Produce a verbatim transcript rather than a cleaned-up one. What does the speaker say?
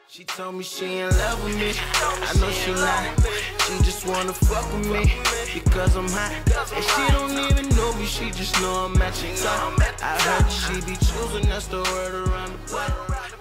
She told me she in love with me. I know she not. She just wanna fuck with me because I'm hot. And she don't even know me, she just know I'm matching top. I heard she be choosing, that's the word around the block.